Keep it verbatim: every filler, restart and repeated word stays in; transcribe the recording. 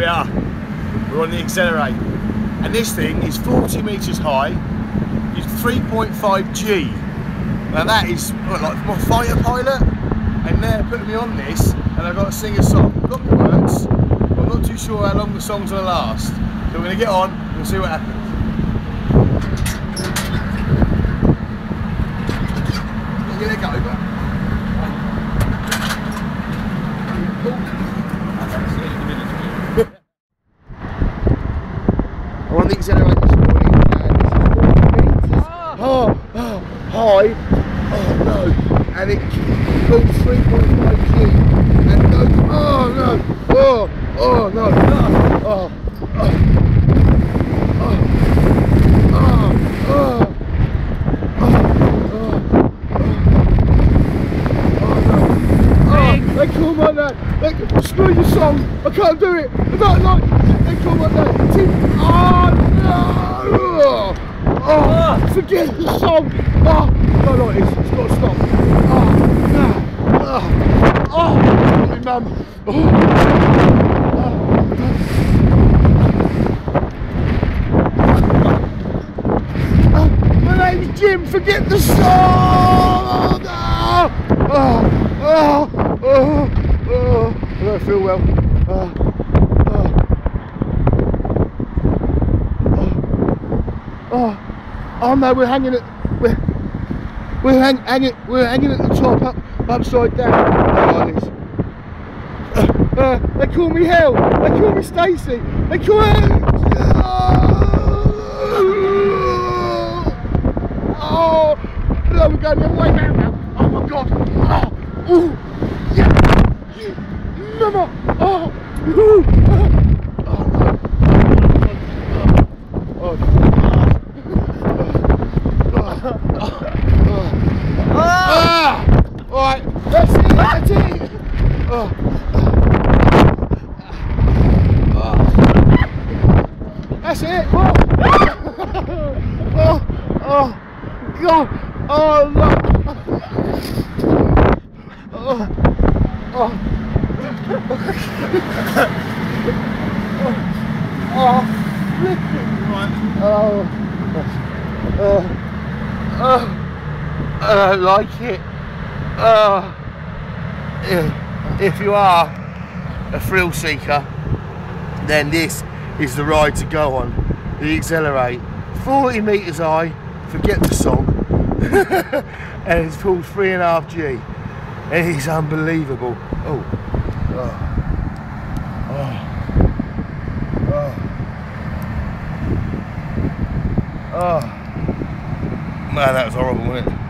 we are. We're on the Exhilarator. And this thing is forty metres high. It's three point five G. Now that is what, like my fighter pilot. And they're putting me on this, and I've got to sing a song. I've got the words. I'm not too sure how long the song's going to last. So we're going to get on and we'll see what happens. Give it a go, but... I'm on the Exhilarator this morning, and this is forty metres oh, oh, high. Oh no! And it goes three point five G and goes. Oh no! Oh! Oh no! No! Oh! Oh! Oh! Oh! Oh! They call my name. They screw your song. I can't do it. I don't like. They call my name. Ting. Oh no! Oh, forget the song. Oh, no, like this. It's got to stop. Oh no! Oh, oh, my mum. Oh, oh. Oh, my name's Jim. Forget the song. Oh no! Oh, oh. Oh, oh, I don't feel well. Oh, oh, oh, oh, oh no, we're hanging at we're we're hang, hanging we're hanging at the top up upside down. Oh, this. Uh, uh, they call me Hell. They call me Stacy. They call me. Oh, oh, no, we're going the other way round now. Oh my God. Oh, ooh. Yeah. Mama. Oh. Ooh. Oh. Oh no. Oh. Oh. Oh. Oh. Ah. All right. That's it. That's it. Oh. Oh. That's it. Oh. Oh. Oh. God. Oh no. Oh. Oh. Oh. Oh. Oh. Oh. Oh. I don't like it. Oh. If you are a thrill seeker, then this is the ride to go on. The Exhilarator. forty metres high, forget the song. And it's pulled three and a half G. It is unbelievable. Oh. Oh. Oh. Oh. Oh. Man, that was horrible, wasn't it?